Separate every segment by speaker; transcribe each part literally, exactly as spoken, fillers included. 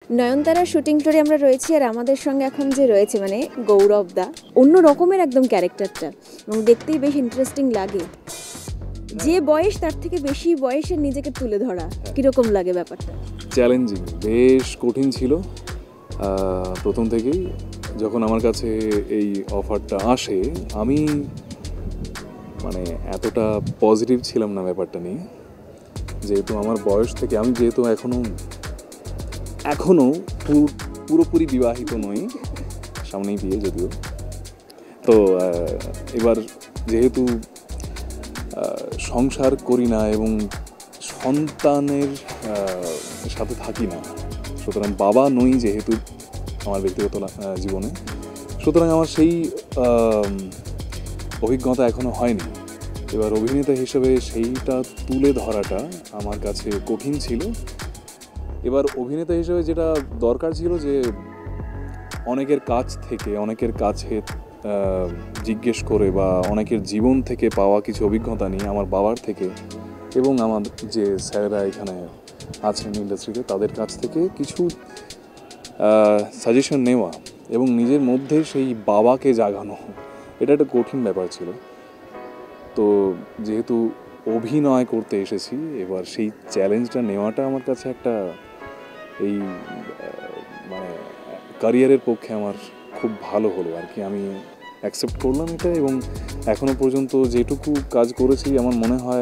Speaker 1: নয়নতারার shooting ফ্লোরে আমরা রয়েছি, আর আমাদের সঙ্গে এখন যে রয়েছে মানে গৌরব দা, অন্য রকমের একদম ক্যারেক্টারটা, এবং দেখতেই বেশ ইন্টারেস্টিং লাগে। যে বয়স তার থেকে বেশি বয়সের নিজেকে তুলে ধরা, কিরকম লাগে ব্যাপারটা?
Speaker 2: চ্যালেঞ্জিং, বেশ কঠিন ছিল প্রথম থেকেই। যখন আমার কাছে এই অফারটা আসে, আমি মানে এতটা পজিটিভ ছিলাম না ব্যাপারটা নিয়ে, যেহেতু আমার বয়স থেকে আমি যেহেতু এখনও এখনও পুরোপুরি বিবাহিত নই, সামনেই বিয়ে যদিও। তো এবার যেহেতু সংসার করি না এবং সন্তানের সাথে থাকি না, সুতরাং বাবা নই যেহেতু আমার ব্যক্তিগত জীবনে, সুতরাং আমার সেই অভিজ্ঞতা এখনও হয়নি। এবার অভিনেতা হিসেবে সেইটা তুলে ধরাটা আমার কাছে কঠিন ছিল। এবার অভিনেতা হিসেবে যেটা দরকার ছিল যে অনেকের কাছ থেকে, অনেকের কাছে জিজ্ঞেস করে বা অনেকের জীবন থেকে পাওয়া কিছু অভিজ্ঞতা নিয়ে, আমার বাবার থেকে এবং আমার যে স্যারেরা এখানে আছেন ইন্ডাস্ট্রিতে তাদের কাছ থেকে কিছু সাজেশন নেওয়া এবং নিজের মধ্যে সেই বাবাকে জাগানো, এটা একটা কঠিন ব্যাপার ছিল। তো যেহেতু অভিনয় করতে এসেছি, এবার সেই চ্যালেঞ্জটা নেওয়াটা আমার কাছে একটা এই মানে ক্যারিয়ারের পক্ষে আমার খুব ভালো হলো আর কি। আমি অ্যাকসেপ্ট করলাম এটা, এবং এখনও পর্যন্ত যেটুকু কাজ করেছি আমার মনে হয়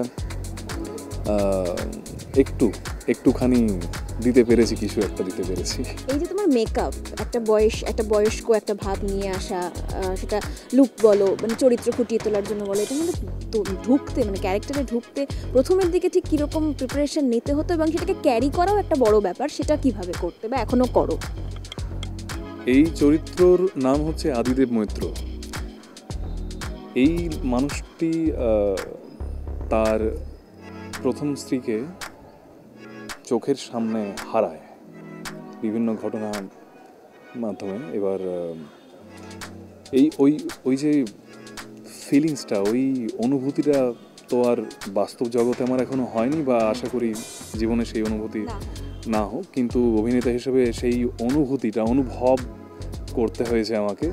Speaker 2: একটু একটুখানি দিতে পেরেছি, কিছু একটা দিতে পেরেছি।
Speaker 1: এই যে তোমার মেকআপ, একটা বয়স একটা বয়স্ক একটা ভাব নিয়ে আসা, সেটা লুক বলো, মানে চরিত্র ফুটিয়ে তোলার জন্য বলো, এটা মানে ঢুকতে মানে ক্যারেক্টারে ঢুকতে প্রথমের দিকে ঠিক কীরকম প্রিপারেশন নিতে হতো, এবং সেটাকে ক্যারি করাও একটা বড় ব্যাপার, সেটা কিভাবে করতে বা এখনও করো?
Speaker 2: এই চরিত্রর নাম হচ্ছে আদিদেব মৈত্র। এই মানুষটি তার প্রথম স্ত্রীকে চোখের সামনে হারায় বিভিন্ন ঘটনার মাধ্যমে। এবার এই ওই ওই যে ফিলিংসটা, ওই অনুভূতিটা তো আর বাস্তব জগতে আমার এখনও হয়নি, বা আশা করি জীবনে সেই অনুভূতি না হোক, কিন্তু অভিনেতা হিসেবে সেই অনুভূতিটা অনুভব করতে হয়েছে আমাকে।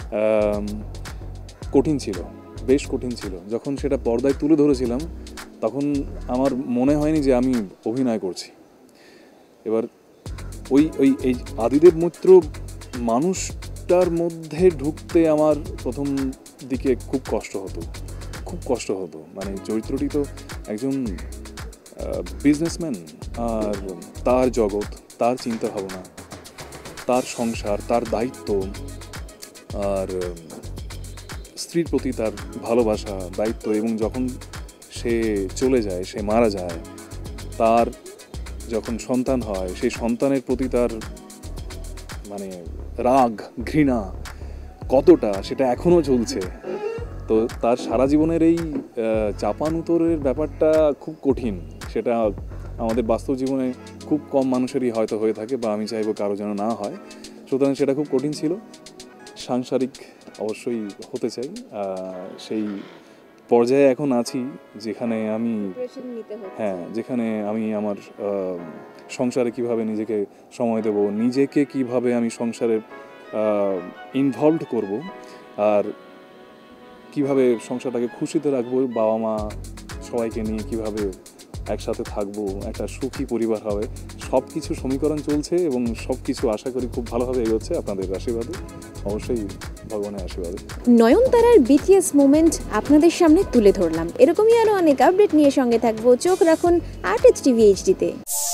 Speaker 2: কঠিন ছিল, বেশ কঠিন ছিল। যখন সেটা পর্দায় তুলে ধরেছিলাম তখন আমার মনে হয়নি যে আমি অভিনয় করছি। এবার ওই ওই এই আদিদেব মৈত্র মানুষটার মধ্যে ঢুকতে আমার প্রথম দিকে খুব কষ্ট হতো, খুব কষ্ট হতো। মানে চরিত্রটি তো একজন বিজনেসম্যান, আর তার জগৎ, তার চিন্তা ভাবনা, তার সংসার, তার দায়িত্ব, আর স্ত্রীর প্রতি তার ভালোবাসা, দায়িত্ব, এবং যখন সে চলে যায়, সে মারা যায়, তার যখন সন্তান হয় সেই সন্তানের প্রতি তার মানে রাগ, ঘৃণা কতটা, সেটা এখনও চলছে। তো তার সারা জীবনের এই চাপানুতরের ব্যাপারটা খুব কঠিন। সেটা আমাদের বাস্তব জীবনে খুব কম মানুষেরই হয়তো হয়ে থাকে, বা আমি চাইবো কারো যেন না হয়। সুতরাং সেটা খুব কঠিন ছিল। সাংসারিক অবশ্যই হতে চাই, সেই পর্যায়ে এখন আছি যেখানে আমি হ্যাঁ যেখানে আমি আমার সংসারে কিভাবে নিজেকে সময় দেব, নিজেকে কিভাবে আমি সংসারে ইনভলভড করব, আর কিভাবে সংসারটাকে খুশিতে রাখবো, বাবা মা সবাইকে নিয়ে কিভাবে একসাথে থাকবো, একটা সুখী পরিবার হবে, সব কিছু সমীকরণ চলছে, এবং সব কিছু আশা করি খুব ভালোভাবে এগোচ্ছে আপনাদের আশীর্বাদে, অবশ্যই ভগবানের আশীর্বাদে।
Speaker 1: নয়নতারার বিটিএস মোমেন্ট আপনাদের সামনে তুলে ধরলাম। এরকমই আরও অনেক আপডেট নিয়ে সঙ্গে থাকবো। চোখ রাখুন আর্ট টিভি এইচডিতে।